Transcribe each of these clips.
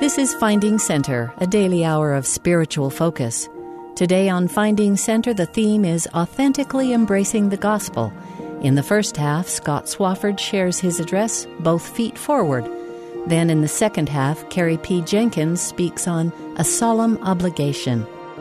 This is Finding Center, a daily hour of spiritual focus. Today on Finding Center, the theme is Authentically Embracing the Gospel. In the first half, Scott Swofford shares his address, Both Feet Forward. Then in the second half, Carri P. Jenkins speaks on A Solemn Obligation.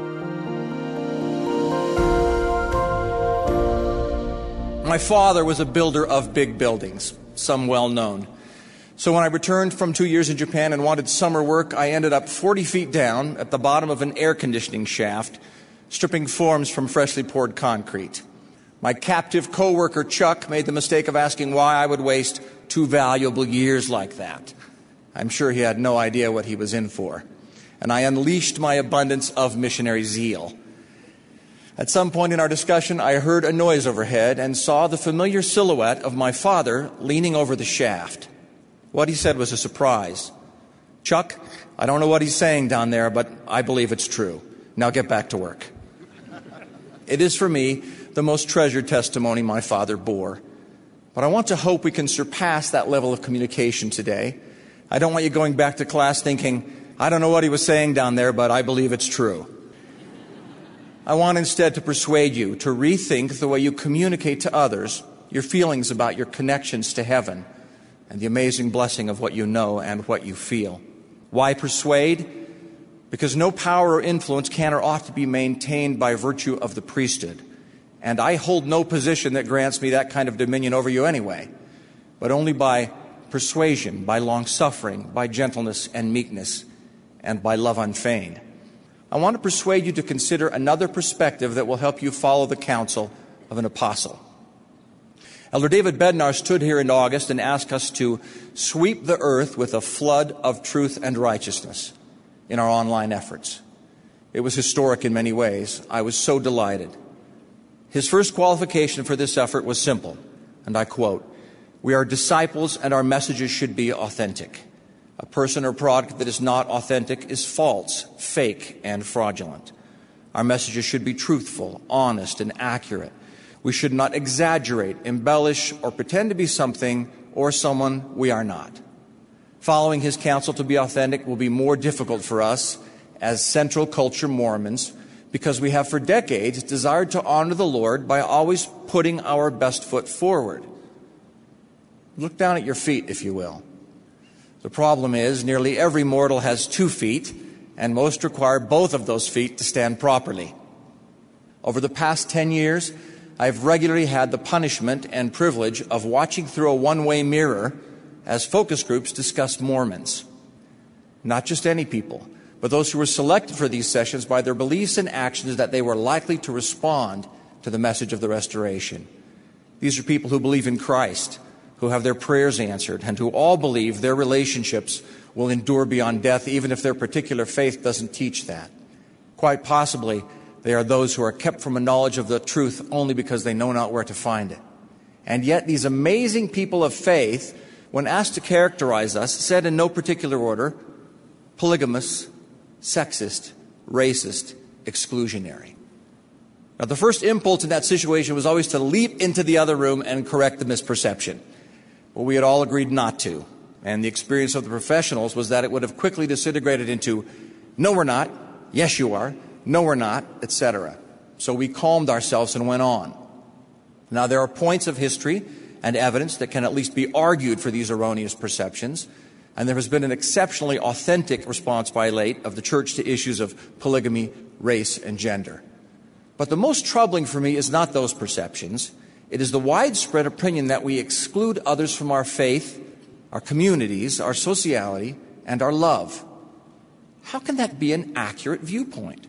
My father was a builder of big buildings, some well known. So when I returned from 2 years in Japan and wanted summer work, I ended up 40 feet down at the bottom of an air conditioning shaft, stripping forms from freshly poured concrete. My captive co-worker Chuck made the mistake of asking why I would waste 2 valuable years like that. I'm sure he had no idea what he was in for. And I unleashed my abundance of missionary zeal. At some point in our discussion, I heard a noise overhead and saw the familiar silhouette of my father leaning over the shaft. What he said was a surprise. "Chuck, I don't know what he's saying down there, but I believe it's true. Now get back to work." It is for me the most treasured testimony my father bore. But I want to hope we can surpass that level of communication today. I don't want you going back to class thinking, "I don't know what he was saying down there, but I believe it's true." I want instead to persuade you to rethink the way you communicate to others your feelings about your connections to heaven and the amazing blessing of what you know and what you feel. Why persuade? Because no power or influence can or ought to be maintained by virtue of the priesthood. And I hold no position that grants me that kind of dominion over you anyway, but only by persuasion, by long-suffering, by gentleness and meekness, and by love unfeigned. I want to persuade you to consider another perspective that will help you follow the counsel of an apostle. Elder David Bednar stood here in August and asked us to sweep the earth with a flood of truth and righteousness in our online efforts. It was historic in many ways. I was so delighted. His first qualification for this effort was simple, and I quote, "We are disciples and our messages should be authentic. A person or product that is not authentic is false, fake, and fraudulent. Our messages should be truthful, honest, and accurate. We should not exaggerate, embellish, or pretend to be something or someone we are not." Following his counsel to be authentic will be more difficult for us as Central Culture Mormons because we have for decades desired to honor the Lord by always putting our best foot forward. Look down at your feet, if you will. The problem is nearly every mortal has 2 feet, and most require both of those feet to stand properly. Over the past 10 years, I've regularly had the punishment and privilege of watching through a one-way mirror as focus groups discuss Mormons. Not just any people, but those who were selected for these sessions by their beliefs and actions that they were likely to respond to the message of the restoration. These are people who believe in Christ, who have their prayers answered, and who all believe their relationships will endure beyond death, even if their particular faith doesn't teach that. Quite possibly, they are those who are kept from a knowledge of the truth only because they know not where to find it. And yet these amazing people of faith, when asked to characterize us, said in no particular order, polygamous, sexist, racist, exclusionary. Now, the first impulse in that situation was always to leap into the other room and correct the misperception. But we had all agreed not to. And the experience of the professionals was that it would have quickly disintegrated into, "No, we're not," "Yes, you are," "No, we're not," etc. So we calmed ourselves and went on. Now, there are points of history and evidence that can at least be argued for these erroneous perceptions, and there has been an exceptionally authentic response by late of the church to issues of polygamy, race, and gender. But the most troubling for me is not those perceptions. It is the widespread opinion that we exclude others from our faith, our communities, our sociality, and our love. How can that be an accurate viewpoint?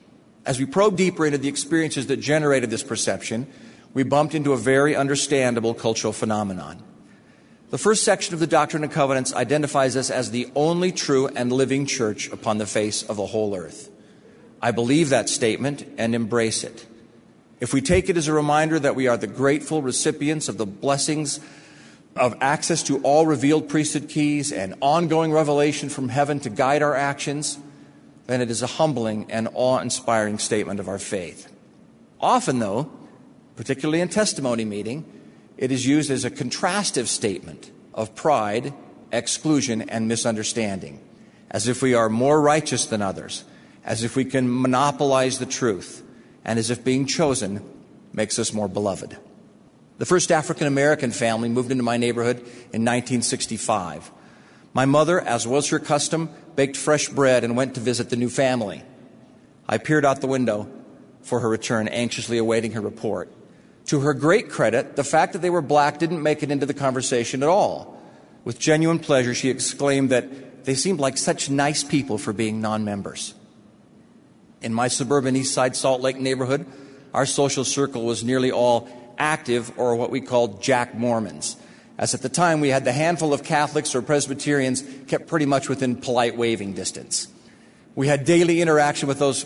As we probe deeper into the experiences that generated this perception, we bumped into a very understandable cultural phenomenon. The first section of the Doctrine and Covenants identifies us as the only true and living church upon the face of the whole earth. I believe that statement and embrace it. If we take it as a reminder that we are the grateful recipients of the blessings of access to all revealed priesthood keys and ongoing revelation from heaven to guide our actions, then it is a humbling and awe-inspiring statement of our faith. Often, though, particularly in testimony meeting, it is used as a contrastive statement of pride, exclusion, and misunderstanding. as if we are more righteous than others, as if we can monopolize the truth, and as if being chosen makes us more beloved. The first African-American family moved into my neighborhood in 1965. My mother, as was her custom, baked fresh bread and went to visit the new family. I peered out the window for her return, anxiously awaiting her report. To her great credit, the fact that they were black didn't make it into the conversation at all. With genuine pleasure, she exclaimed that they seemed like such nice people for being non-members. In my suburban East Side Salt Lake neighborhood, our social circle was nearly all active, or what we called Jack Mormons, as at the time we had the handful of Catholics or Presbyterians kept pretty much within polite waving distance. We had little daily interaction with those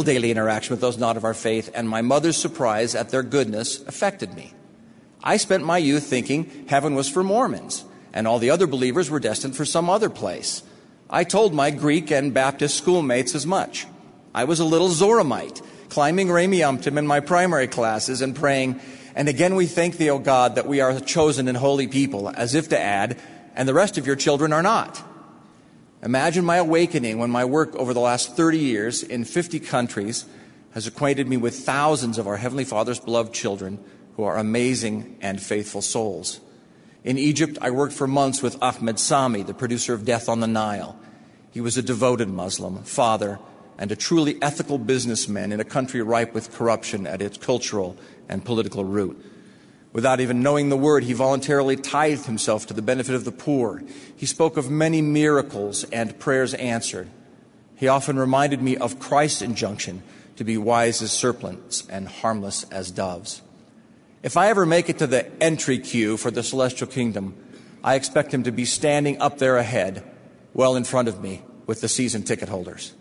not of our faith, and my mother's surprise at their goodness affected me. I spent my youth thinking heaven was for Mormons, and all the other believers were destined for some other place. I told my Greek and Baptist schoolmates as much. I was a little Zoramite, climbing Ramiumtum in my primary classes and praying, "And again we thank thee, O God, that we are a chosen and holy people," as if to add, "and the rest of your children are not." Imagine my awakening when my work over the last 30 years in 50 countries has acquainted me with thousands of our Heavenly Father's beloved children who are amazing and faithful souls. In Egypt, I worked for months with Ahmed Sami, the producer of Death on the Nile. He was a devoted Muslim, father, and a truly ethical businessman in a country ripe with corruption at its cultural and political root. Without even knowing the word, he voluntarily tithed himself to the benefit of the poor. He spoke of many miracles and prayers answered. He often reminded me of Christ's injunction to be wise as serpents and harmless as doves. If I ever make it to the entry queue for the celestial kingdom, I expect him to be standing up there ahead, well in front of me, with the season ticket holders.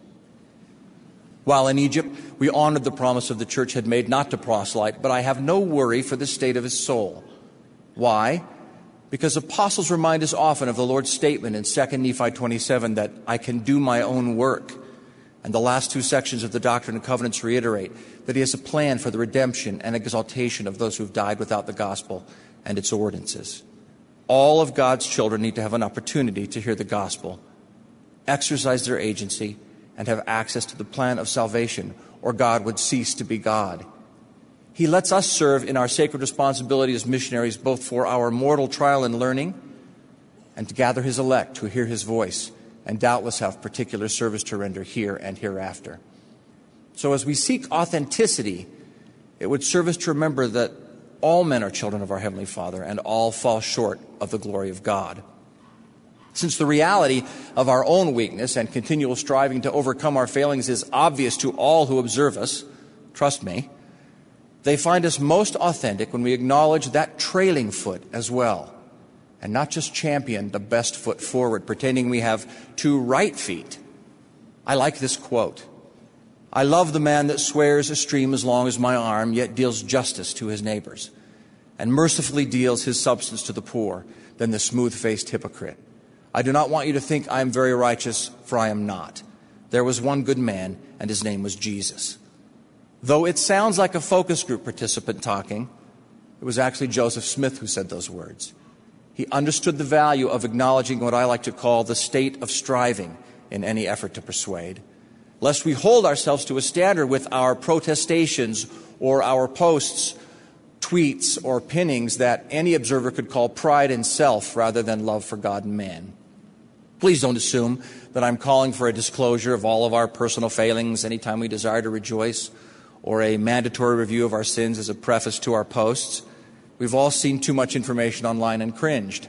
While in Egypt, we honored the promise of the church had made not to proselyte, but I have no worry for the state of his soul. Why? Because apostles remind us often of the Lord's statement in 2 Nephi 27 that I can do my own work. And the last two sections of the Doctrine and Covenants reiterate that he has a plan for the redemption and exaltation of those who have died without the gospel and its ordinances. All of God's children need to have an opportunity to hear the gospel, exercise their agency, and have access to the plan of salvation, or God would cease to be God. He lets us serve in our sacred responsibility as missionaries, both for our mortal trial and learning, and to gather his elect who hear his voice and doubtless have particular service to render here and hereafter. So as we seek authenticity, it would serve us to remember that all men are children of our Heavenly Father and all fall short of the glory of God. Since the reality of our own weakness and continual striving to overcome our failings is obvious to all who observe us, trust me, they find us most authentic when we acknowledge that trailing foot as well, and not just champion the best foot forward, pretending we have two right feet. I like this quote. I love the man that swears a stream as long as my arm, yet deals justice to his neighbors, and mercifully deals his substance to the poor than the smooth-faced hypocrite. I do not want you to think I am very righteous, for I am not. There was one good man, and his name was Jesus. Though it sounds like a focus group participant talking, it was actually Joseph Smith who said those words. He understood the value of acknowledging what I like to call the state of striving in any effort to persuade, lest we hold ourselves to a standard with our protestations or our posts, tweets, or pinnings that any observer could call pride in self rather than love for God and man. Please don't assume that I'm calling for a disclosure of all of our personal failings anytime we desire to rejoice, or a mandatory review of our sins as a preface to our posts. We've all seen too much information online and cringed.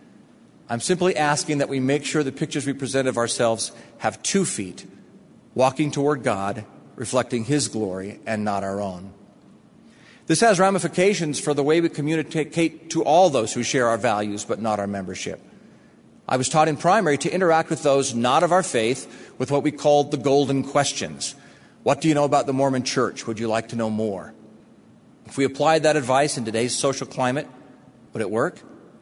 I'm simply asking that we make sure the pictures we present of ourselves have 2 feet, walking toward God, reflecting his glory and not our own. This has ramifications for the way we communicate to all those who share our values but not our membership. I was taught in primary to interact with those not of our faith with what we called the golden questions. What do you know about the Mormon Church? Would you like to know more? If we applied that advice in today's social climate, would it work?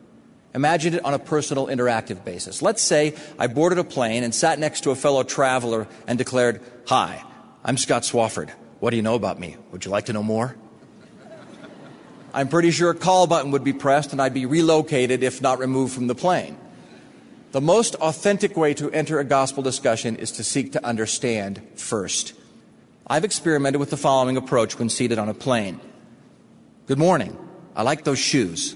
Imagine it on a personal, interactive basis. Let's say I boarded a plane and sat next to a fellow traveler and declared, "Hi, I'm Scott Swofford. What do you know about me? Would you like to know more?" I'm pretty sure a call button would be pressed and I'd be relocated, if not removed from the plane. The most authentic way to enter a gospel discussion is to seek to understand first. I've experimented with the following approach when seated on a plane. Good morning. I like those shoes.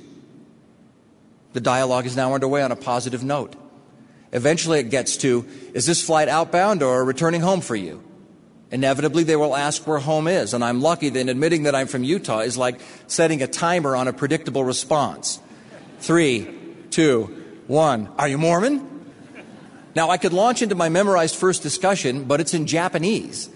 The dialogue is now underway on a positive note. Eventually it gets to, is this flight outbound or returning home for you? Inevitably they will ask where home is, and I'm lucky that admitting that I'm from Utah is like setting a timer on a predictable response. 3, 2, 1. Are you Mormon? Now I could launch into my memorized first discussion, but it's in Japanese.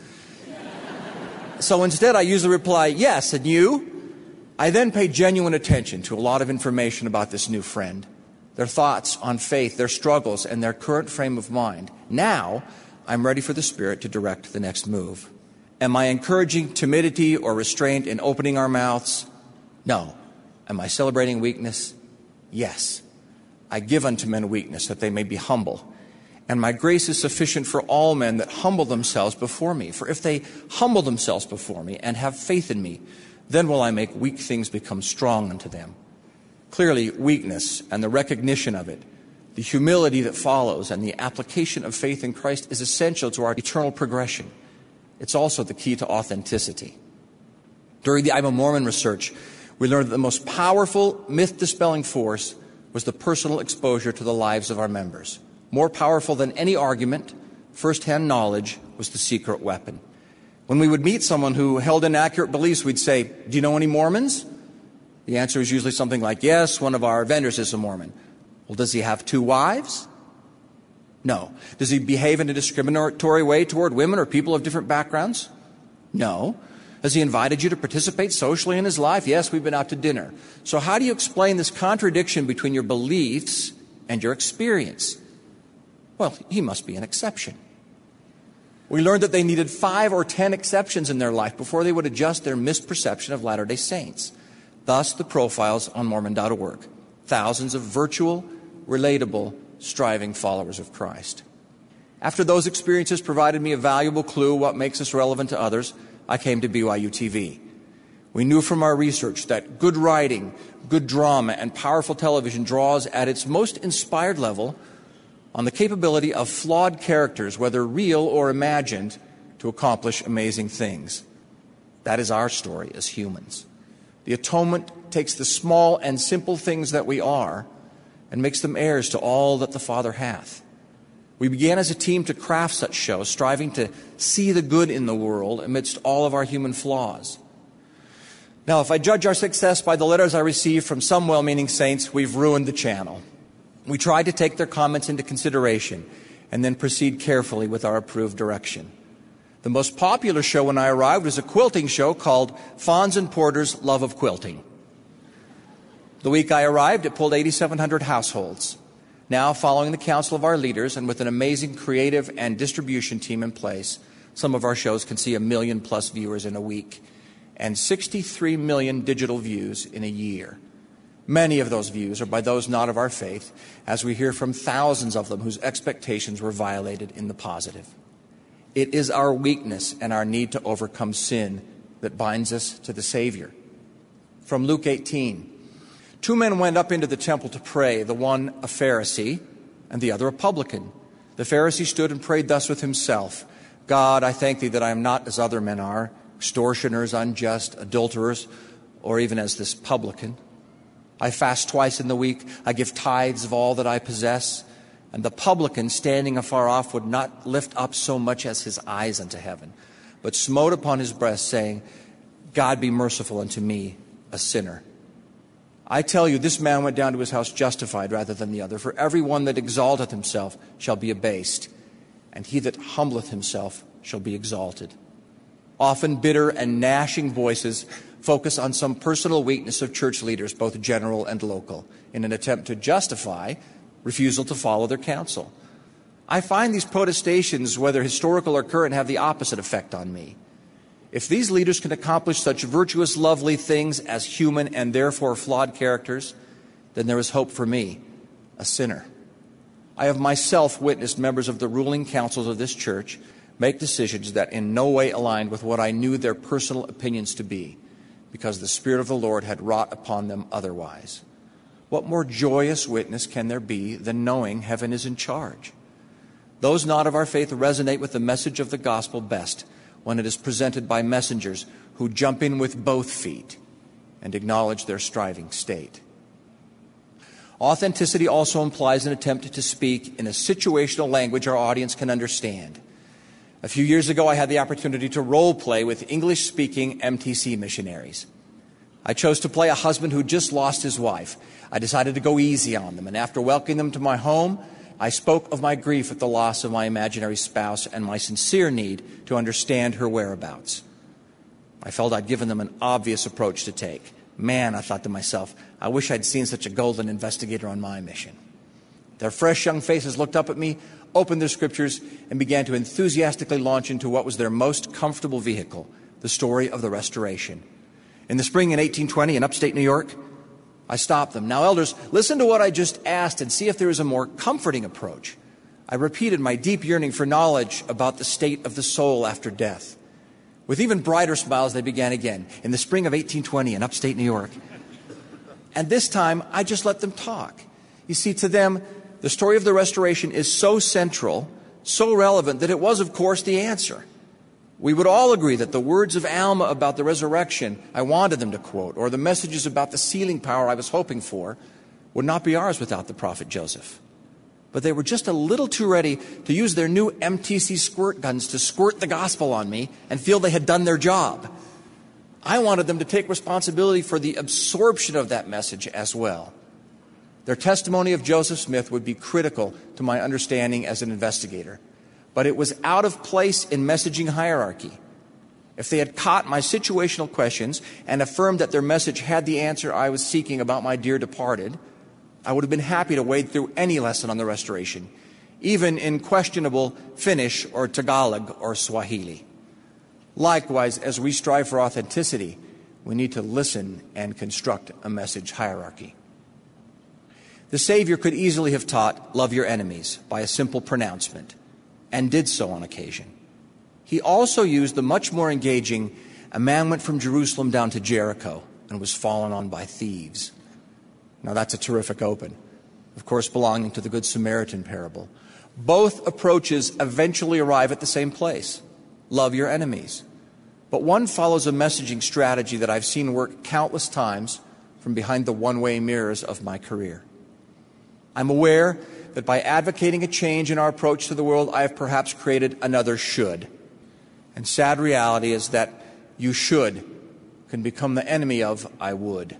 So instead I usually reply, yes, and you? I then pay genuine attention to a lot of information about this new friend, their thoughts on faith, their struggles, and their current frame of mind. Now, I'm ready for the Spirit to direct the next move. Am I encouraging timidity or restraint in opening our mouths? No. Am I celebrating weakness? Yes. I give unto men weakness that they may be humble. And my grace is sufficient for all men that humble themselves before me. For if they humble themselves before me and have faith in me, then will I make weak things become strong unto them. Clearly, weakness and the recognition of it, the humility that follows, and the application of faith in Christ is essential to our eternal progression. It's also the key to authenticity. During the I'm a Mormon research, we learned that the most powerful myth-dispelling force was the personal exposure to the lives of our members. More powerful than any argument, first-hand knowledge was the secret weapon. When we would meet someone who held inaccurate beliefs, we'd say, do you know any Mormons? The answer is usually something like, yes, one of our vendors is a Mormon. Well, does he have 2 wives? No. Does he behave in a discriminatory way toward women or people of different backgrounds? No. Has he invited you to participate socially in his life? Yes, we've been out to dinner. So how do you explain this contradiction between your beliefs and your experience? Well, he must be an exception. We learned that they needed 5 or 10 exceptions in their life before they would adjust their misperception of Latter-day Saints. Thus, the profiles on Mormon.org. Thousands of virtual, relatable, striving followers of Christ. After those experiences provided me a valuable clue what makes us relevant to others, I came to BYU TV. We knew from our research that good writing, good drama, and powerful television draws at its most inspired level on the capability of flawed characters, whether real or imagined, to accomplish amazing things. That is our story as humans. The atonement takes the small and simple things that we are and makes them heirs to all that the Father hath. We began as a team to craft such shows, striving to see the good in the world amidst all of our human flaws. Now, if I judge our success by the letters I receive from some well-meaning saints, we've ruined the channel. We tried to take their comments into consideration and then proceed carefully with our approved direction. The most popular show when I arrived was a quilting show called Fawns and Porter's Love of Quilting. The week I arrived, it pulled 8,700 households. Now, following the counsel of our leaders and with an amazing creative and distribution team in place, some of our shows can see 1 million+ viewers in a week and 63 million digital views in a year. Many of those views are by those not of our faith, as we hear from thousands of them whose expectations were violated in the positive. It is our weakness and our need to overcome sin that binds us to the Savior. From Luke 18, 2 men went up into the temple to pray, the one a Pharisee and the other a publican. The Pharisee stood and prayed thus with himself, God, I thank thee that I am not as other men are, extortioners, unjust, adulterers, or even as this publican. I fast twice in the week. I give tithes of all that I possess. And the publican, standing afar off, would not lift up so much as his eyes unto heaven, but smote upon his breast, saying, God be merciful unto me, a sinner. I tell you, this man went down to his house justified rather than the other. For every one that exalteth himself shall be abased, and he that humbleth himself shall be exalted. Often bitter and gnashing voices focus on some personal weakness of church leaders, both general and local, in an attempt to justify refusal to follow their counsel. I find these protestations, whether historical or current, have the opposite effect on me. If these leaders can accomplish such virtuous, lovely things as human and therefore flawed characters, then there is hope for me, a sinner. I have myself witnessed members of the ruling councils of this church make decisions that in no way aligned with what I knew their personal opinions to be, because the Spirit of the Lord had wrought upon them otherwise. What more joyous witness can there be than knowing heaven is in charge? Those not of our faith resonate with the message of the gospel best when it is presented by messengers who jump in with both feet and acknowledge their striving state. Authenticity also implies an attempt to speak in a situational language our audience can understand. A few years ago, I had the opportunity to role play with English-speaking MTC missionaries. I chose to play a husband who just lost his wife. I decided to go easy on them, and after welcoming them to my home, I spoke of my grief at the loss of my imaginary spouse and my sincere need to understand her whereabouts. I felt I'd given them an obvious approach to take. Man, I thought to myself, I wish I'd seen such a golden investigator on my mission. Their fresh young faces looked up at me, opened their scriptures, and began to enthusiastically launch into what was their most comfortable vehicle, the story of the restoration. In the spring in 1820 in upstate New York, I stopped them. Now, elders, listen to what I just asked and see if there is a more comforting approach. I repeated my deep yearning for knowledge about the state of the soul after death. With even brighter smiles, they began again. In the spring of 1820 in upstate New York. And this time, I just let them talk. You see, to them, the story of the restoration is so central, so relevant, that it was, of course, the answer. We would all agree that the words of Alma about the resurrection I wanted them to quote, or the messages about the sealing power I was hoping for, would not be ours without the prophet Joseph. But they were just a little too ready to use their new MTC squirt guns to squirt the gospel on me and feel they had done their job. I wanted them to take responsibility for the absorption of that message as well. Their testimony of Joseph Smith would be critical to my understanding as an investigator, but it was out of place in messaging hierarchy. If they had caught my situational questions and affirmed that their message had the answer I was seeking about my dear departed, I would have been happy to wade through any lesson on the restoration, even in questionable Finnish or Tagalog or Swahili. Likewise, as we strive for authenticity, we need to listen and construct a message hierarchy. The Savior could easily have taught, love your enemies, by a simple pronouncement, and did so on occasion. He also used the much more engaging, a man went from Jerusalem down to Jericho and was fallen on by thieves. Now that's a terrific open, of course belonging to the Good Samaritan parable. Both approaches eventually arrive at the same place, love your enemies. But one follows a messaging strategy that I've seen work countless times from behind the one-way mirrors of my career. I'm aware that by advocating a change in our approach to the world, I have perhaps created another should. And sad reality is that you should can become the enemy of I would.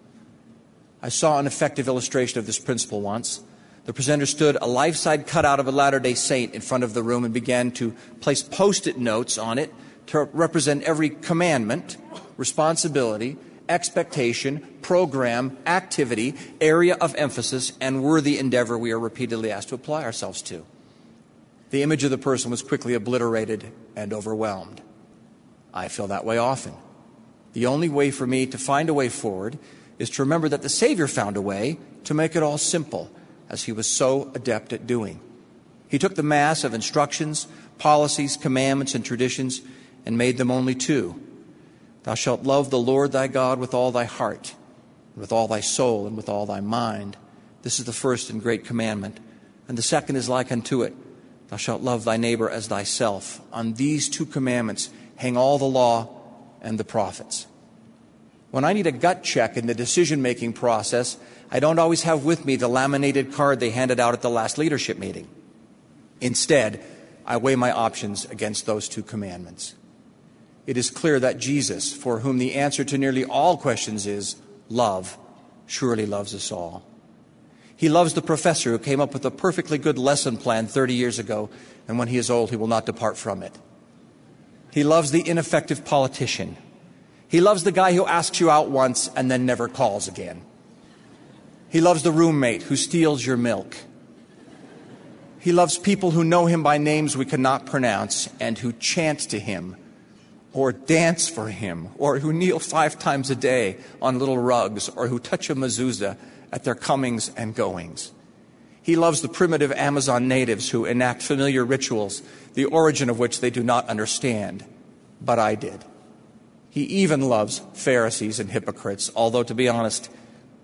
I saw an effective illustration of this principle once. The presenter stood a life-size cutout of a Latter-day Saint in front of the room and began to place Post-it notes on it to represent every commandment, responsibility, expectation, program, activity, area of emphasis, and worthy endeavor we are repeatedly asked to apply ourselves to. The image of the person was quickly obliterated and overwhelmed. I feel that way often. The only way for me to find a way forward is to remember that the Savior found a way to make it all simple, as he was so adept at doing. He took the mass of instructions, policies, commandments, and traditions and made them only two. Thou shalt love the Lord thy God with all thy heart, and with all thy soul, and with all thy mind. This is the first and great commandment. And the second is like unto it. Thou shalt love thy neighbor as thyself. On these two commandments hang all the law and the prophets. When I need a gut check in the decision-making process, I don't always have with me the laminated card they handed out at the last leadership meeting. Instead, I weigh my options against those two commandments. It is clear that Jesus, for whom the answer to nearly all questions is love, surely loves us all. He loves the professor who came up with a perfectly good lesson plan 30 years ago, and when he is old, he will not depart from it. He loves the ineffective politician. He loves the guy who asks you out once and then never calls again. He loves the roommate who steals your milk. He loves people who know him by names we cannot pronounce and who chant to him or dance for him or who kneel 5 times a day on little rugs or who touch a mezuzah at their comings and goings. He loves the primitive Amazon natives who enact familiar rituals, the origin of which they do not understand, but I did. He even loves Pharisees and hypocrites, although, to be honest,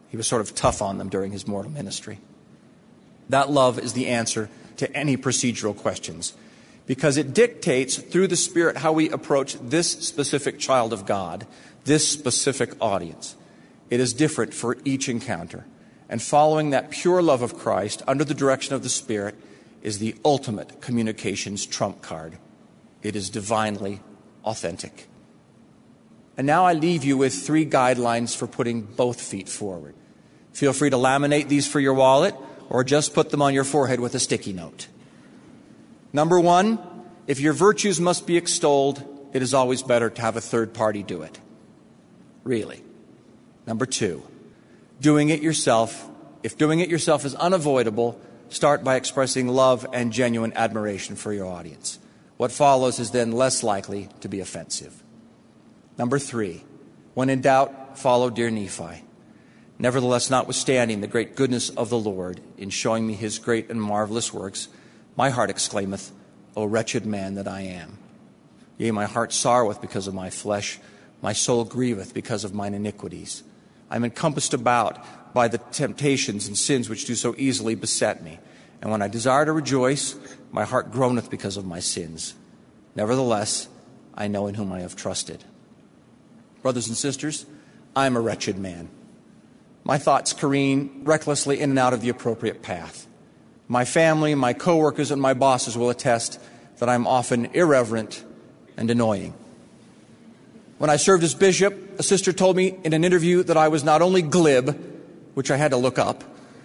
He was sort of tough on them during his mortal ministry. That love is the answer to any procedural questions, because it dictates through the Spirit how we approach this specific child of God, this specific audience. It is different for each encounter. And following that pure love of Christ under the direction of the Spirit is the ultimate communications trump card. It is divinely authentic. And now I leave you with 3 guidelines for putting both feet forward. Feel free to laminate these for your wallet or just put them on your forehead with a sticky note. Number 1, if your virtues must be extolled, it is always better to have a third party do it. Really. Number 2, doing it yourself. If doing it yourself is unavoidable, start by expressing love and genuine admiration for your audience. What follows is then less likely to be offensive. Number 3, when in doubt, follow dear Nephi. Nevertheless, notwithstanding the great goodness of the Lord in showing me his great and marvelous works, my heart exclaimeth, O wretched man that I am. Yea, my heart sorroweth because of my flesh, my soul grieveth because of mine iniquities. I am encompassed about by the temptations and sins which do so easily beset me. And when I desire to rejoice, my heart groaneth because of my sins. Nevertheless, I know in whom I have trusted. Brothers and sisters, I am a wretched man. My thoughts careen recklessly in and out of the appropriate path. My family, my coworkers, and my bosses will attest that I'm often irreverent and annoying. When I served as bishop, a sister told me in an interview that I was not only glib, which I had to look up,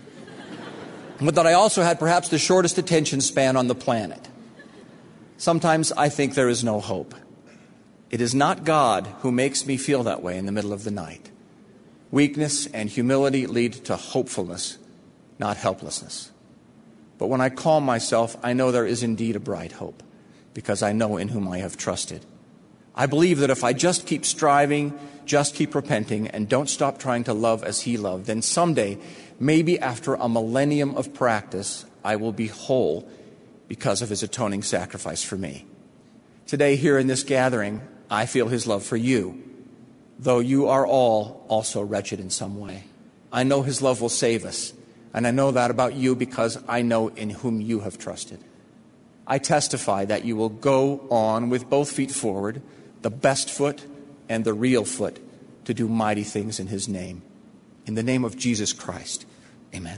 but that I also had perhaps the shortest attention span on the planet. Sometimes I think there is no hope. It is not God who makes me feel that way in the middle of the night. Weakness and humility lead to hopefulness, not helplessness. But when I calm myself, I know there is indeed a bright hope, because I know in whom I have trusted. I believe that if I just keep striving, just keep repenting, and don't stop trying to love as he loved, then someday, maybe after a millennium of practice, I will be whole because of his atoning sacrifice for me. Today, here in this gathering, I feel his love for you, though you are all also wretched in some way. I know his love will save us, and I know that about you because I know in whom you have trusted. I testify that you will go on with both feet forward, the best foot and the real foot, to do mighty things in his name. In the name of Jesus Christ, amen.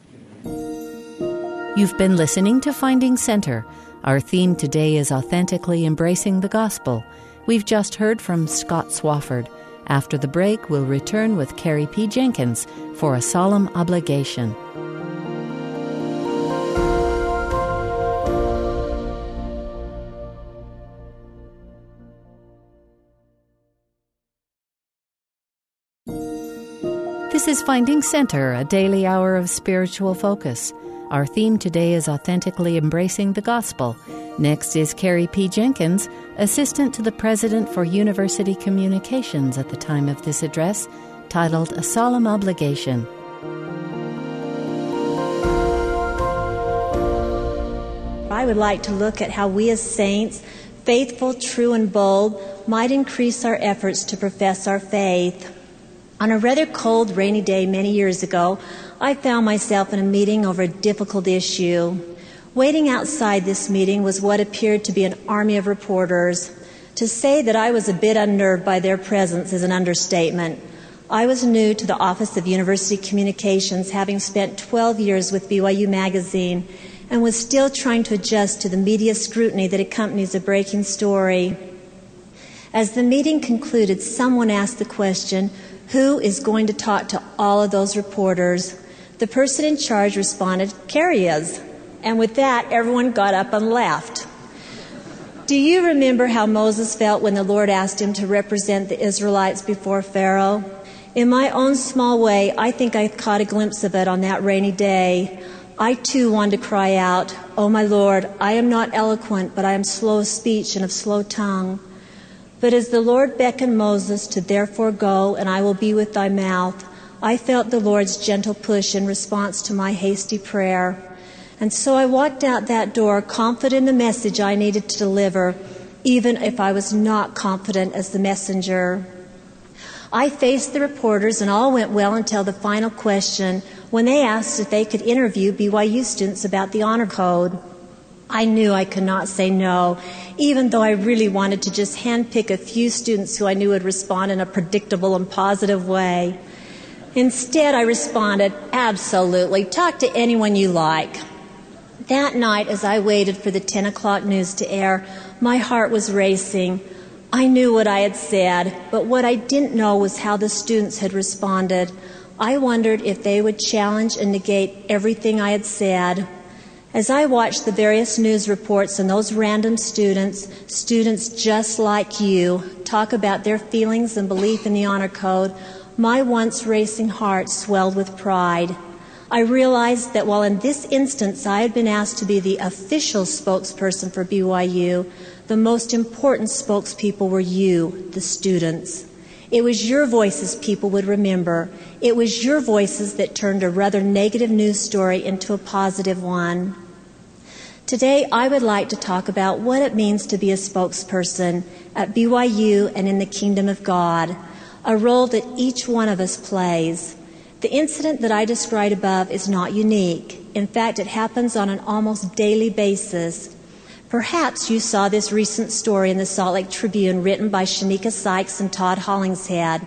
You've been listening to Finding Center. Our theme today is Authentically Embracing the Gospel. We've just heard from Scott Swofford. After the break, we'll return with Carri P. Jenkins for A Solemn Obligation. This is Finding Center, a daily hour of spiritual focus. Our theme today is Authentically Embracing the Gospel. Next is Carri P. Jenkins, Assistant to the President for University Communications at the time of this address, titled A Solemn Obligation. I would like to look at how we as saints, faithful, true, and bold, might increase our efforts to profess our faith. On a rather cold, rainy day many years ago, I found myself in a meeting over a difficult issue. Waiting outside this meeting was what appeared to be an army of reporters. To say that I was a bit unnerved by their presence is an understatement. I was new to the Office of University Communications, having spent 12 years with BYU Magazine, and was still trying to adjust to the media scrutiny that accompanies a breaking story. As the meeting concluded, someone asked the question, who is going to talk to all of those reporters? The person in charge responded, Carri is. And with that, everyone got up and laughed. Do you remember how Moses felt when the Lord asked him to represent the Israelites before Pharaoh? In my own small way, I think I caught a glimpse of it on that rainy day. I too wanted to cry out, "Oh my Lord, I am not eloquent, but I am slow of speech and of slow tongue." But as the Lord beckoned Moses to therefore go, and I will be with thy mouth, I felt the Lord's gentle push in response to my hasty prayer. And so I walked out that door confident in the message I needed to deliver, even if I was not confident as the messenger. I faced the reporters, and all went well until the final question, when they asked if they could interview BYU students about the honor code. I knew I could not say no, even though I really wanted to just handpick a few students who I knew would respond in a predictable and positive way. Instead, I responded, absolutely, talk to anyone you like. That night, as I waited for the 10 o'clock news to air, my heart was racing. I knew what I had said, but what I didn't know was how the students had responded. I wondered if they would challenge and negate everything I had said. As I watched the various news reports and those random students just like you, talk about their feelings and belief in the honor code, my once racing heart swelled with pride. I realized that while in this instance I had been asked to be the official spokesperson for BYU, the most important spokespeople were you, the students. It was your voices people would remember. It was your voices that turned a rather negative news story into a positive one. Today, I would like to talk about what it means to be a spokesperson at BYU and in the kingdom of God, a role that each one of us plays. The incident that I described above is not unique. In fact, it happens on an almost daily basis. Perhaps you saw this recent story in the Salt Lake Tribune written by Shanika Sykes and Todd Hollingshead.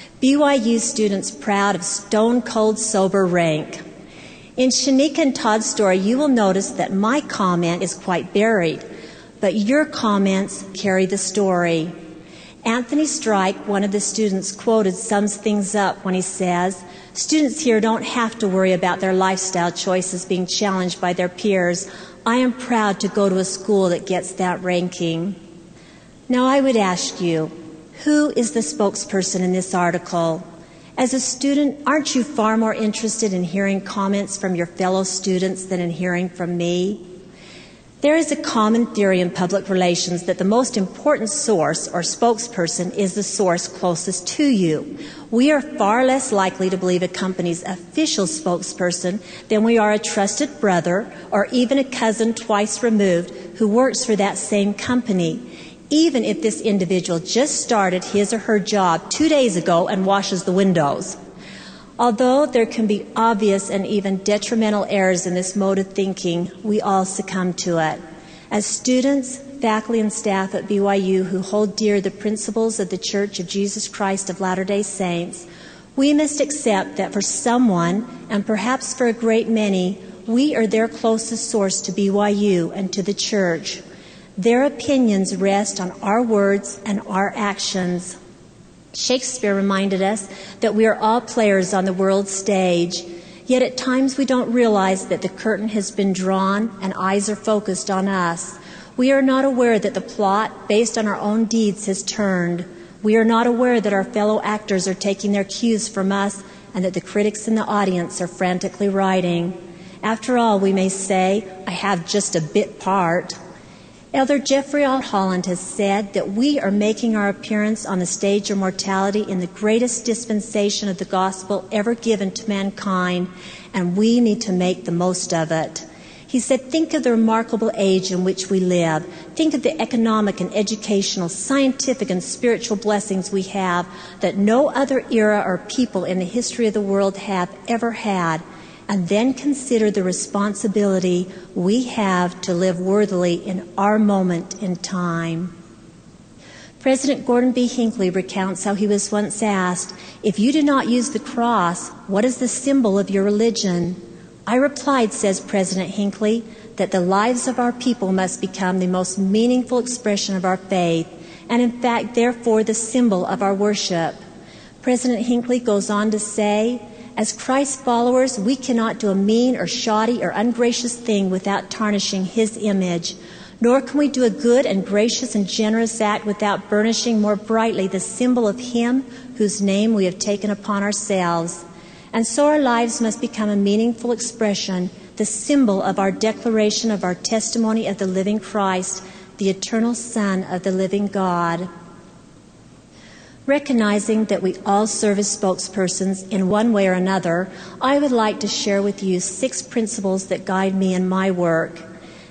BYU students proud of stone-cold sober rank. In Shanika and Todd's story, you will notice that my comment is quite buried, but your comments carry the story. Anthony Strike, one of the students quoted, sums things up when he says, "Students here don't have to worry about their lifestyle choices being challenged by their peers. I am proud to go to a school that gets that ranking." Now I would ask you, who is the spokesperson in this article? As a student, aren't you far more interested in hearing comments from your fellow students than in hearing from me? There is a common theory in public relations that the most important source or spokesperson is the source closest to you. We are far less likely to believe a company's official spokesperson than we are a trusted brother or even a cousin twice removed who works for that same company, even if this individual just started his or her job 2 days ago and washes the windows. Although there can be obvious and even detrimental errors in this mode of thinking, we all succumb to it. As students, faculty, and staff at BYU who hold dear the principles of the Church of Jesus Christ of Latter-day Saints, we must accept that for someone, and perhaps for a great many, we are their closest source to BYU and to the Church. Their opinions rest on our words and our actions. Shakespeare reminded us that we are all players on the world stage, yet at times we don't realize that the curtain has been drawn and eyes are focused on us. We are not aware that the plot, based on our own deeds, has turned. We are not aware that our fellow actors are taking their cues from us and that the critics in the audience are frantically writing. After all, we may say, I have just a bit part. Elder Jeffrey R. Holland has said that we are making our appearance on the stage of mortality in the greatest dispensation of the gospel ever given to mankind, and we need to make the most of it. He said, think of the remarkable age in which we live. Think of the economic and educational, scientific and spiritual blessings we have that no other era or people in the history of the world have ever had. And then consider the responsibility we have to live worthily in our moment in time. President Gordon B. Hinckley recounts how he was once asked, "If you do not use the cross, what is the symbol of your religion?" I replied, says President Hinckley, that the lives of our people must become the most meaningful expression of our faith, and in fact, therefore, the symbol of our worship. President Hinckley goes on to say, as Christ's followers, we cannot do a mean or shoddy or ungracious thing without tarnishing His image, nor can we do a good and gracious and generous act without burnishing more brightly the symbol of Him whose name we have taken upon ourselves. And so our lives must become a meaningful expression, the symbol of our declaration of our testimony of the living Christ, the eternal Son of the living God. Recognizing that we all serve as spokespersons in one way or another, I would like to share with you 6 principles that guide me in my work.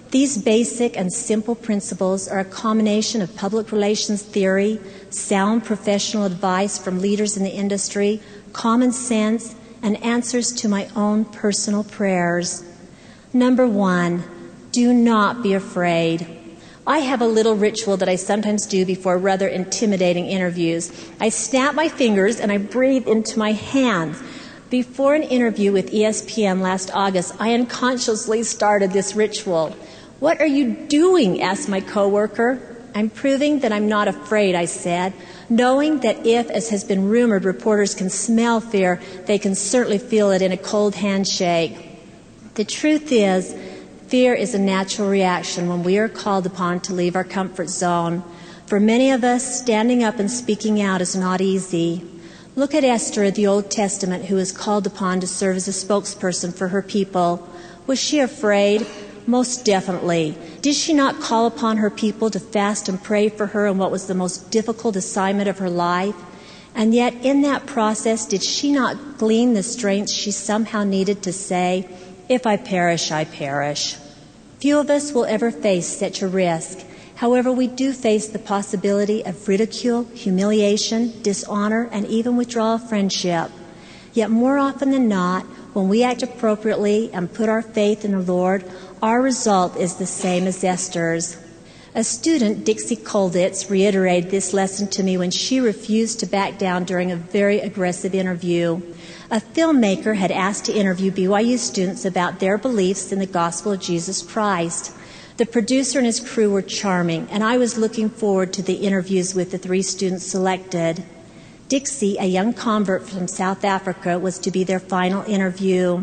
These basic and simple principles are a combination of public relations theory, sound professional advice from leaders in the industry, common sense, and answers to my own personal prayers. Number 1, do not be afraid. I have a little ritual that I sometimes do before rather intimidating interviews. I snap my fingers and I breathe into my hands. Before an interview with ESPN last August, I unconsciously started this ritual. "What are you doing?" asked my coworker. "I'm proving that I'm not afraid," I said, knowing that if, as has been rumored, reporters can smell fear, they can certainly feel it in a cold handshake. The truth is, fear is a natural reaction when we are called upon to leave our comfort zone. For many of us, standing up and speaking out is not easy. Look at Esther of the Old Testament, who was called upon to serve as a spokesperson for her people. Was she afraid? Most definitely. Did she not call upon her people to fast and pray for her in what was the most difficult assignment of her life? And yet, in that process, did she not glean the strength she somehow needed to say, "If I perish, I perish"? Few of us will ever face such a risk. However, we do face the possibility of ridicule, humiliation, dishonor, and even withdrawal of friendship. Yet more often than not, when we act appropriately and put our faith in the Lord, our result is the same as Esther's. A student, Dixie Colditz, reiterated this lesson to me when she refused to back down during a very aggressive interview. A filmmaker had asked to interview BYU students about their beliefs in the gospel of Jesus Christ. The producer and his crew were charming, and I was looking forward to the interviews with the 3 students selected. Dixie, a young convert from South Africa, was to be their final interview.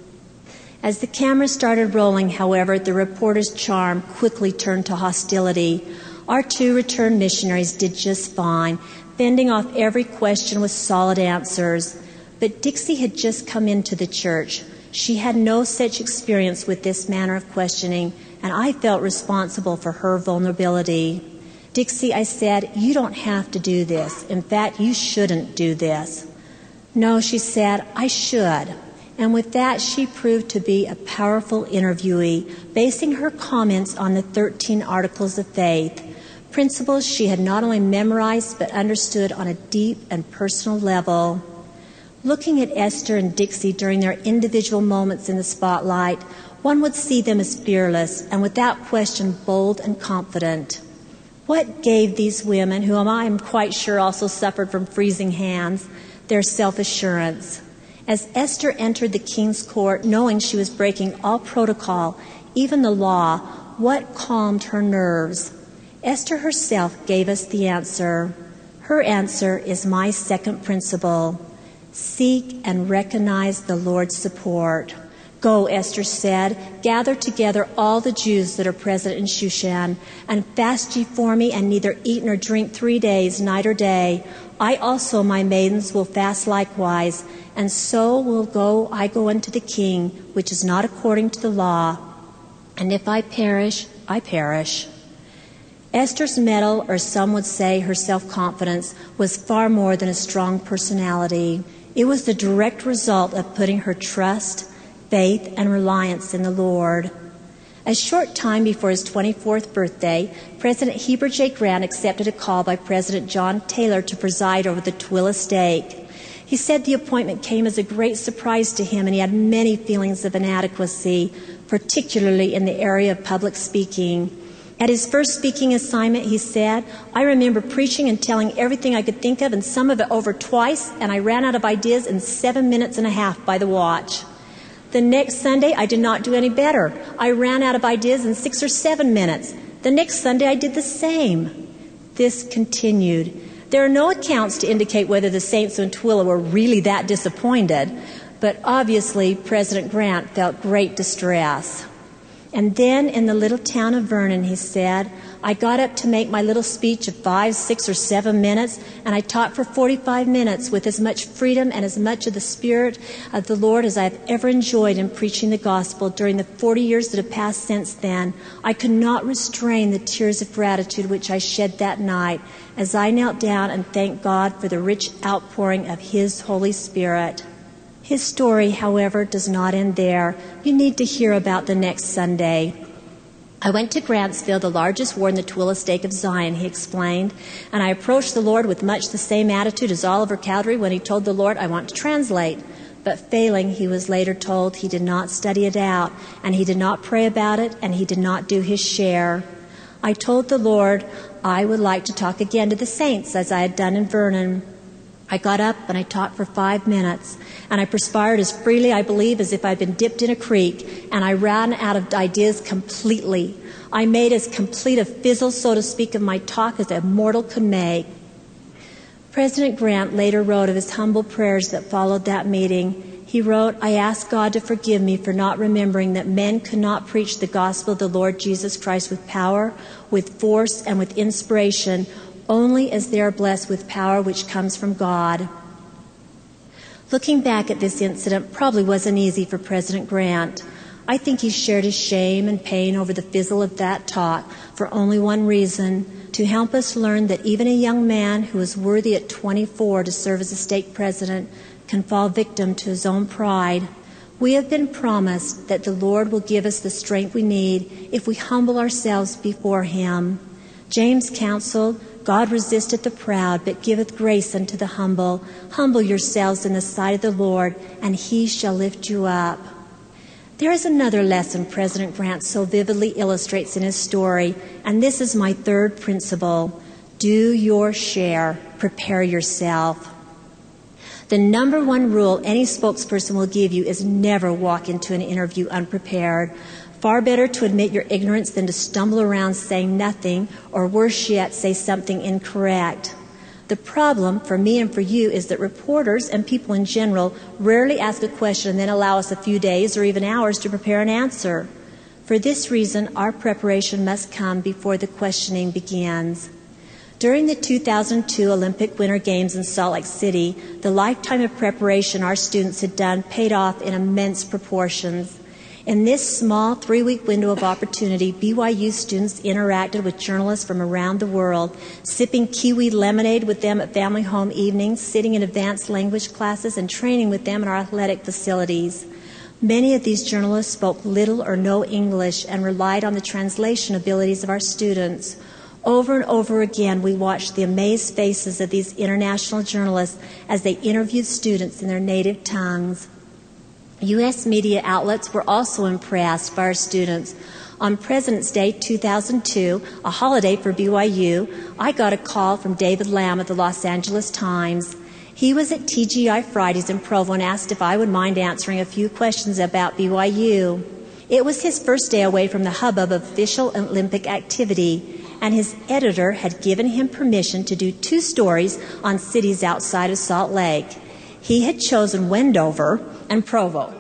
As the camera started rolling, however, the reporter's charm quickly turned to hostility. Our 2 returned missionaries did just fine, fending off every question with solid answers. But Dixie had just come into the church. She had no such experience with this manner of questioning, and I felt responsible for her vulnerability. "Dixie," I said, "you don't have to do this. In fact, you shouldn't do this." "No," she said, "I should." And with that, she proved to be a powerful interviewee, basing her comments on the 13 Articles of Faith, principles she had not only memorized but understood on a deep and personal level. Looking at Esther and Dixie during their individual moments in the spotlight, one would see them as fearless and without question bold and confident. What gave these women, who I am quite sure also suffered from freezing hands, their self-assurance? As Esther entered the king's court, knowing she was breaking all protocol, even the law, what calmed her nerves? Esther herself gave us the answer. Her answer is my second principle. Seek and recognize the Lord's support. "Go," Esther said, "gather together all the Jews that are present in Shushan, and fast ye for me, and neither eat nor drink 3 days, night or day. I also, my maidens, will fast likewise, and so will I go unto the king, which is not according to the law. And if I perish, I perish." Esther's mettle, or some would say her self-confidence, was far more than a strong personality. It was the direct result of putting her trust, faith, and reliance in the Lord. A short time before his 24th birthday, President Heber J. Grant accepted a call by President John Taylor to preside over the Twill estate. He said the appointment came as a great surprise to him, and he had many feelings of inadequacy, particularly in the area of public speaking. At his first speaking assignment, he said, "I remember preaching and telling everything I could think of, and some of it over twice, and I ran out of ideas in 7 minutes and a half by the watch. The next Sunday, I did not do any better. I ran out of ideas in 6 or 7 minutes. The next Sunday, I did the same." This continued. There are no accounts to indicate whether the saints in Twilla were really that disappointed, but obviously President Grant felt great distress. And then in the little town of Vernon, he said, "I got up to make my little speech of 5, 6, or 7 minutes, and I talked for 45 minutes with as much freedom and as much of the Spirit of the Lord as I have ever enjoyed in preaching the gospel during the 40 years that have passed since then. I could not restrain the tears of gratitude which I shed that night as I knelt down and thanked God for the rich outpouring of His Holy Spirit." His story, however, does not end there. You need to hear about the next Sunday. I went to Grantsville, the largest ward in the Tooele Stake of Zion, he explained, and I approached the Lord with much the same attitude as Oliver Cowdery when he told the Lord, I want to translate. But failing, he was later told he did not study it out, and he did not pray about it, and he did not do his share. I told the Lord I would like to talk again to the saints as I had done in Vernon. I got up and I talked for 5 minutes, and I perspired as freely, I believe, as if I'd been dipped in a creek, and I ran out of ideas completely. I made as complete a fizzle, so to speak, of my talk as a mortal could make. President Grant later wrote of his humble prayers that followed that meeting. He wrote, I ask God to forgive me for not remembering that men could not preach the gospel of the Lord Jesus Christ with power, with force, and with inspiration, only as they are blessed with power which comes from God. Looking back at this incident probably wasn't easy for President Grant. I think he shared his shame and pain over the fizzle of that talk for only one reason, to help us learn that even a young man who is worthy at 24 to serve as a stake president can fall victim to his own pride. We have been promised that the Lord will give us the strength we need if we humble ourselves before Him. James counseled, God resisteth the proud, but giveth grace unto the humble. Humble yourselves in the sight of the Lord, and He shall lift you up. There is another lesson President Grant so vividly illustrates in his story, and this is my third principle. Do your share. Prepare yourself. The number one rule any spokesperson will give you is never walk into an interview unprepared. Far better to admit your ignorance than to stumble around saying nothing, or worse yet, say something incorrect. The problem for me and for you is that reporters and people in general rarely ask a question and then allow us a few days or even hours to prepare an answer. For this reason, our preparation must come before the questioning begins. During the 2002 Olympic Winter Games in Salt Lake City, the lifetime of preparation our students had done paid off in immense proportions. In this small 3-week window of opportunity, BYU students interacted with journalists from around the world, sipping kiwi lemonade with them at family home evenings, sitting in advanced language classes, and training with them in our athletic facilities. Many of these journalists spoke little or no English and relied on the translation abilities of our students. Over and over again, we watched the amazed faces of these international journalists as they interviewed students in their native tongues. U.S. media outlets were also impressed by our students. On President's Day 2002, a holiday for BYU, I got a call from David Lamb of the Los Angeles Times. He was at TGI Fridays in Provo and asked if I would mind answering a few questions about BYU. It was his first day away from the hubbub of official Olympic activity, and his editor had given him permission to do 2 stories on cities outside of Salt Lake. He had chosen Wendover and Provo.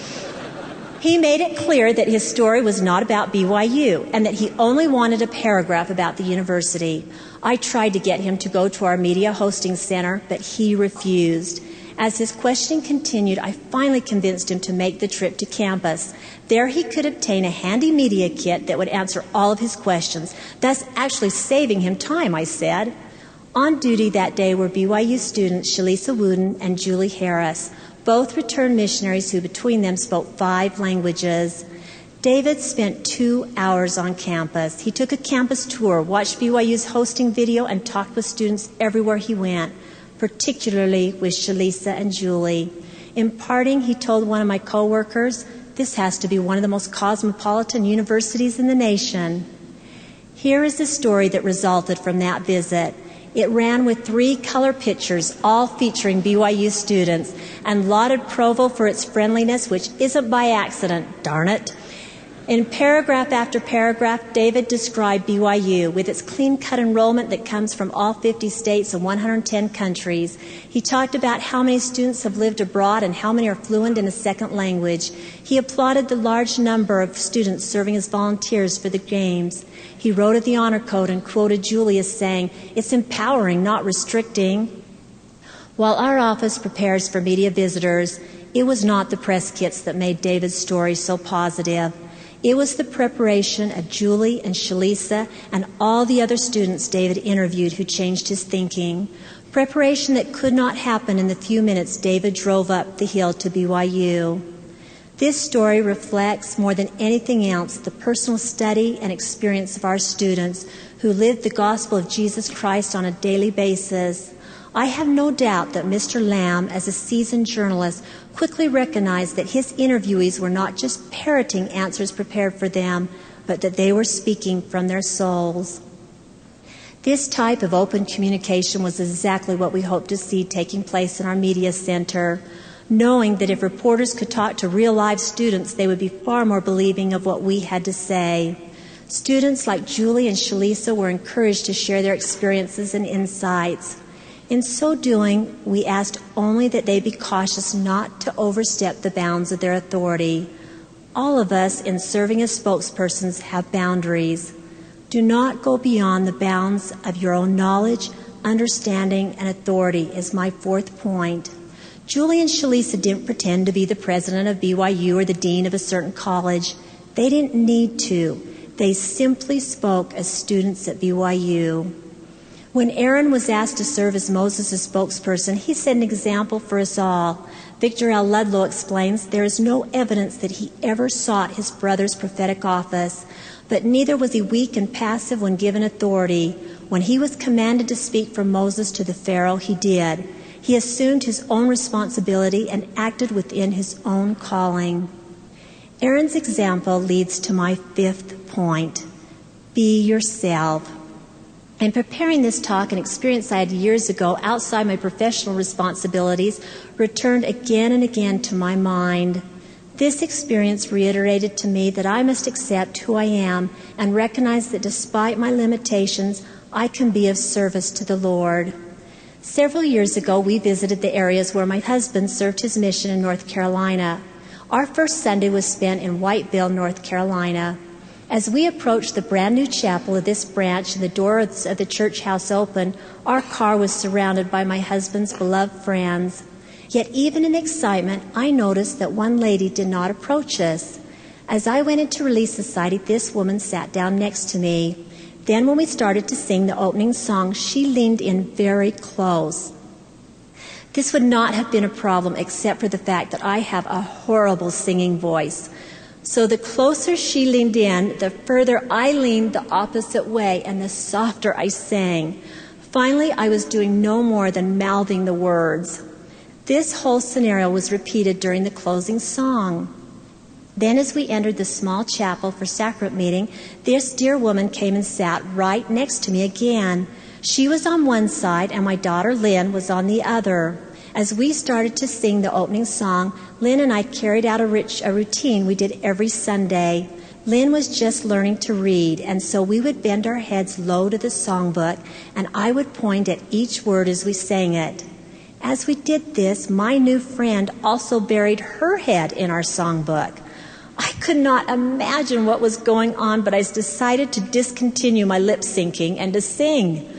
He made it clear that his story was not about BYU and that he only wanted a paragraph about the university. I tried to get him to go to our media hosting center, but he refused. As his questioning continued, I finally convinced him to make the trip to campus. There he could obtain a handy media kit that would answer all of his questions, thus actually saving him time, I said. On duty that day were BYU students Shalisa Wooden and Julie Harris, both returned missionaries who between them spoke 5 languages. David spent 2 hours on campus. He took a campus tour, watched BYU's hosting video, and talked with students everywhere he went, particularly with Shalisa and Julie. In parting, he told one of my co-workers, "This has to be one of the most cosmopolitan universities in the nation." Here is the story that resulted from that visit. It ran with 3 color pictures, all featuring BYU students, and lauded Provo for its friendliness, which isn't by accident, darn it. In paragraph after paragraph, David described BYU with its clean-cut enrollment that comes from all 50 states and 110 countries. He talked about how many students have lived abroad and how many are fluent in a second language. He applauded the large number of students serving as volunteers for the games. He wrote of the honor code and quoted Julie as saying, "It's empowering, not restricting." While our office prepares for media visitors, it was not the press kits that made David's story so positive. It was the preparation of Julie and Shalisa and all the other students David interviewed who changed his thinking. Preparation that could not happen in the few minutes David drove up the hill to BYU. This story reflects more than anything else the personal study and experience of our students who live the gospel of Jesus Christ on a daily basis. I have no doubt that Mr. Lamb, as a seasoned journalist, quickly recognized that his interviewees were not just parroting answers prepared for them, but that they were speaking from their souls. This type of open communication was exactly what we hoped to see taking place in our media center, knowing that if reporters could talk to real live students, they would be far more believing of what we had to say. Students like Julie and Shalisa were encouraged to share their experiences and insights. In so doing, we asked only that they be cautious not to overstep the bounds of their authority. All of us in serving as spokespersons have boundaries. Do not go beyond the bounds of your own knowledge, understanding, and authority is my fourth point. Julie and Shalisa didn't pretend to be the president of BYU or the dean of a certain college. They didn't need to. They simply spoke as students at BYU. When Aaron was asked to serve as Moses' spokesperson, he set an example for us all. Victor L. Ludlow explains, there is no evidence that he ever sought his brother's prophetic office, but neither was he weak and passive when given authority. When he was commanded to speak for Moses to the Pharaoh, he did. He assumed his own responsibility and acted within his own calling. Aaron's example leads to my fifth point. Be yourself. In preparing this talk, an experience I had years ago outside my professional responsibilities returned again and again to my mind. This experience reiterated to me that I must accept who I am and recognize that despite my limitations, I can be of service to the Lord. Several years ago, we visited the areas where my husband served his mission in North Carolina. Our first Sunday was spent in Whiteville, North Carolina. As we approached the brand new chapel of this branch and the doors of the church house opened, our car was surrounded by my husband's beloved friends. Yet even in excitement, I noticed that one lady did not approach us. As I went into Relief Society, this woman sat down next to me. Then when we started to sing the opening song, she leaned in very close. This would not have been a problem except for the fact that I have a horrible singing voice. So the closer she leaned in, the further I leaned the opposite way and the softer I sang. Finally, I was doing no more than mouthing the words. This whole scenario was repeated during the closing song. Then as we entered the small chapel for sacrament meeting, this dear woman came and sat right next to me again. She was on one side and my daughter Lynn was on the other. As we started to sing the opening song, Lynn and I carried out a routine we did every Sunday. Lynn was just learning to read, and so we would bend our heads low to the songbook, and I would point at each word as we sang it. As we did this, my new friend also buried her head in our songbook. I could not imagine what was going on, but I decided to discontinue my lip syncing and to sing.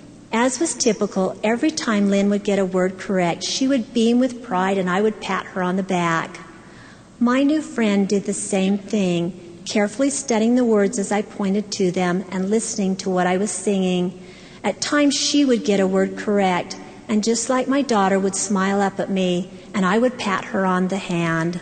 As was typical, every time Lynn would get a word correct, she would beam with pride and I would pat her on the back. My new friend did the same thing, carefully studying the words as I pointed to them and listening to what I was singing. At times she would get a word correct, and just like my daughter would smile up at me and I would pat her on the hand.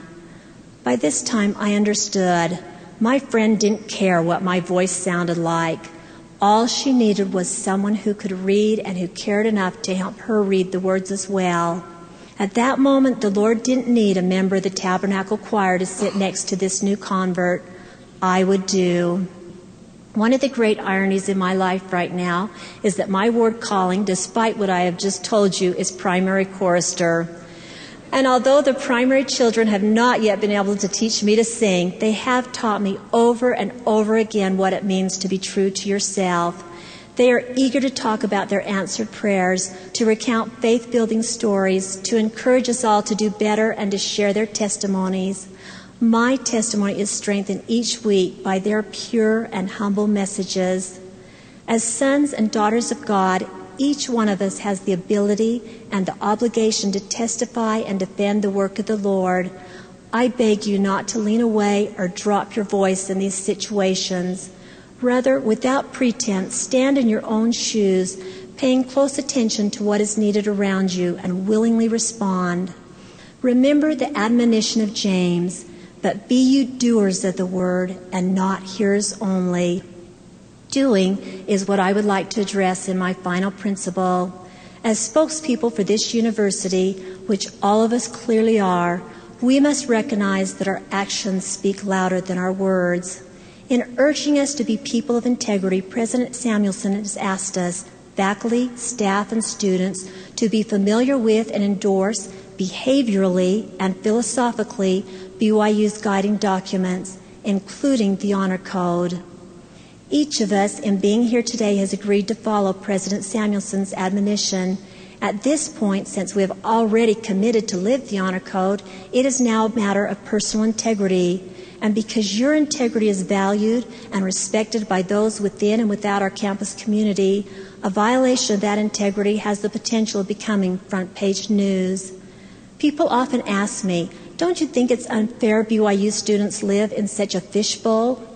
By this time I understood. My friend didn't care what my voice sounded like. All she needed was someone who could read and who cared enough to help her read the words as well. At that moment, the Lord didn't need a member of the Tabernacle Choir to sit next to this new convert. I would do. One of the great ironies in my life right now is that my ward calling, despite what I have just told you, is primary chorister. And although the primary children have not yet been able to teach me to sing, they have taught me over and over again what it means to be true to yourself. They are eager to talk about their answered prayers, to recount faith-building stories, to encourage us all to do better and to share their testimonies. My testimony is strengthened each week by their pure and humble messages. As sons and daughters of God, each one of us has the ability and the obligation to testify and defend the work of the Lord. I beg you not to lean away or drop your voice in these situations. Rather, without pretense, stand in your own shoes, paying close attention to what is needed around you and willingly respond. Remember the admonition of James, but be you doers of the word and not hearers only. Doing is what I would like to address in my final principle. As spokespeople for this university, which all of us clearly are, we must recognize that our actions speak louder than our words. In urging us to be people of integrity, President Samuelson has asked us, faculty, staff, and students, to be familiar with and endorse behaviorally and philosophically BYU's guiding documents, including the Honor Code. Each of us, in being here today, has agreed to follow President Samuelson's admonition. At this point, since we have already committed to live the Honor Code, it is now a matter of personal integrity. And because your integrity is valued and respected by those within and without our campus community, a violation of that integrity has the potential of becoming front-page news. People often ask me, don't you think it's unfair BYU students live in such a fishbowl?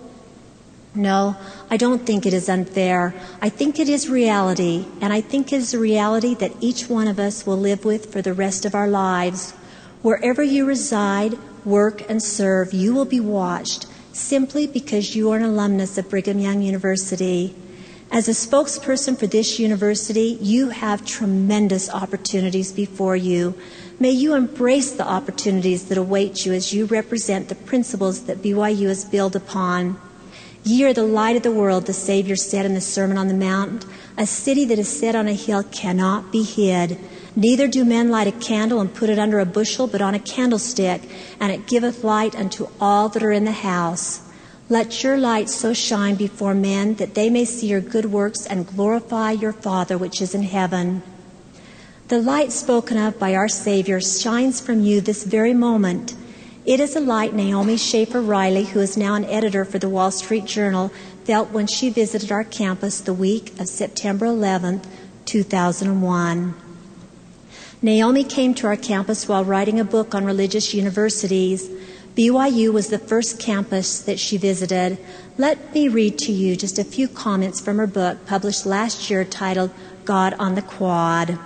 No, I don't think it is unfair. I think it is reality, and I think it is a reality that each one of us will live with for the rest of our lives. Wherever you reside, work, and serve, you will be watched simply because you are an alumnus of Brigham Young University. As a spokesperson for this university, you have tremendous opportunities before you. May you embrace the opportunities that await you as you represent the principles that BYU is built upon. Ye are the light of the world, the Savior said in the Sermon on the Mount. A city that is set on a hill cannot be hid. Neither do men light a candle and put it under a bushel, but on a candlestick, and it giveth light unto all that are in the house. Let your light so shine before men that they may see your good works and glorify your Father which is in heaven. The light spoken of by our Savior shines from you this very moment. It is a light Naomi Schaefer Riley, who is now an editor for the Wall Street Journal, felt when she visited our campus the week of September 11th, 2001. Naomi came to our campus while writing a book on religious universities. BYU was the first campus that she visited. Let me read to you just a few comments from her book, published last year, titled God on the Quad.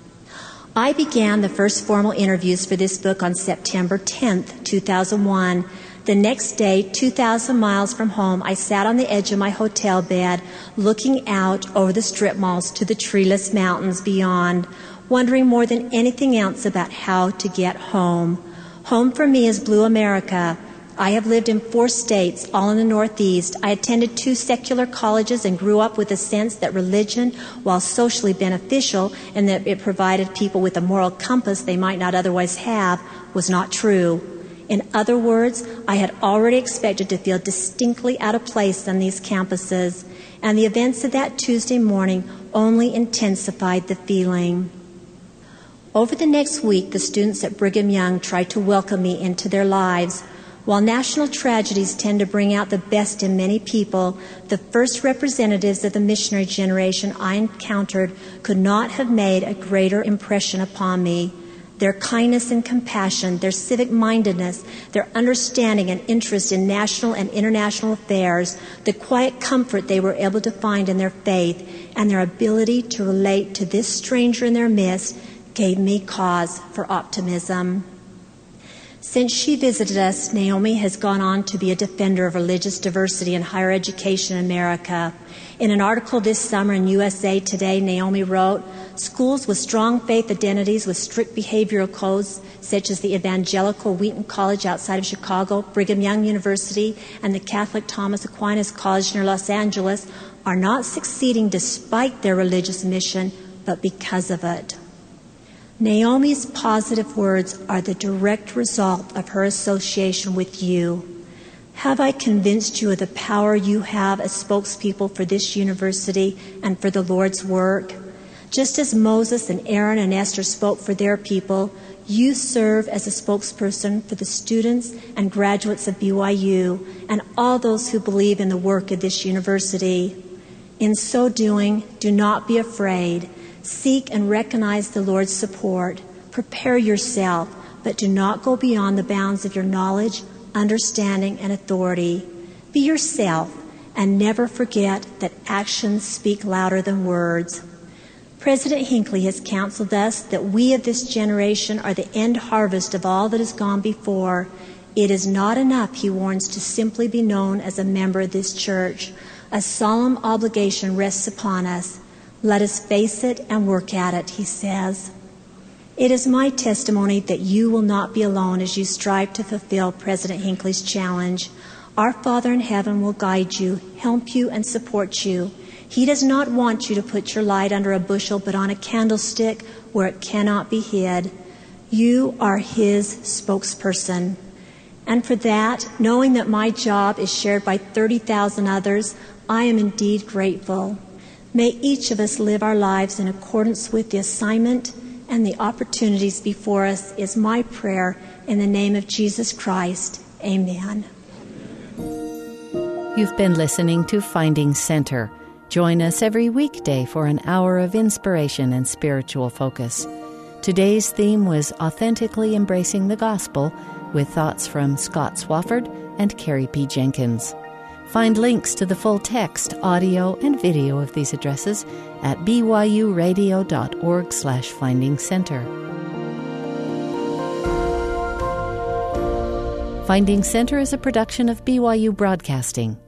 I began the first formal interviews for this book on September 10th, 2001. The next day, 2,000 miles from home, I sat on the edge of my hotel bed, looking out over the strip malls to the treeless mountains beyond, wondering more than anything else about how to get home. Home for me is Blue America. I have lived in 4 states, all in the Northeast. I attended 2 secular colleges and grew up with a sense that religion, while socially beneficial and that it provided people with a moral compass they might not otherwise have, was not true. In other words, I had already expected to feel distinctly out of place on these campuses, and the events of that Tuesday morning only intensified the feeling. Over the next week, the students at Brigham Young tried to welcome me into their lives. While national tragedies tend to bring out the best in many people, the first representatives of the missionary generation I encountered could not have made a greater impression upon me. Their kindness and compassion, their civic mindedness, their understanding and interest in national and international affairs, the quiet comfort they were able to find in their faith, and their ability to relate to this stranger in their midst gave me cause for optimism. Since she visited us, Naomi has gone on to be a defender of religious diversity in higher education in America. In an article this summer in USA Today, Naomi wrote, "Schools with strong faith identities with strict behavioral codes, such as the Evangelical Wheaton College outside of Chicago, Brigham Young University, and the Catholic Thomas Aquinas College near Los Angeles, are not succeeding despite their religious mission, but because of it." Naomi's positive words are the direct result of her association with you. Have I convinced you of the power you have as spokespeople for this university and for the Lord's work? Just as Moses and Aaron and Esther spoke for their people, you serve as a spokesperson for the students and graduates of BYU and all those who believe in the work of this university. In so doing, do not be afraid. Seek and recognize the Lord's support. Prepare yourself, but do not go beyond the bounds of your knowledge, understanding, and authority. Be yourself, and never forget that actions speak louder than words. President Hinckley has counseled us that we of this generation are the end harvest of all that has gone before. It is not enough, he warns, to simply be known as a member of this church. A solemn obligation rests upon us. Let us face it and work at it, he says. It is my testimony that you will not be alone as you strive to fulfill President Hinckley's challenge. Our Father in heaven will guide you, help you, and support you. He does not want you to put your light under a bushel, but on a candlestick where it cannot be hid. You are his spokesperson. And for that, knowing that my job is shared by 30,000 others, I am indeed grateful. May each of us live our lives in accordance with the assignment and the opportunities before us is my prayer in the name of Jesus Christ. Amen. You've been listening to Finding Center. Join us every weekday for an hour of inspiration and spiritual focus. Today's theme was Authentically Embracing the Gospel, with thoughts from Scott Swofford and Carri P. Jenkins. Find links to the full text, audio, and video of these addresses at byuradio.org/Finding Center. Finding Center is a production of BYU Broadcasting.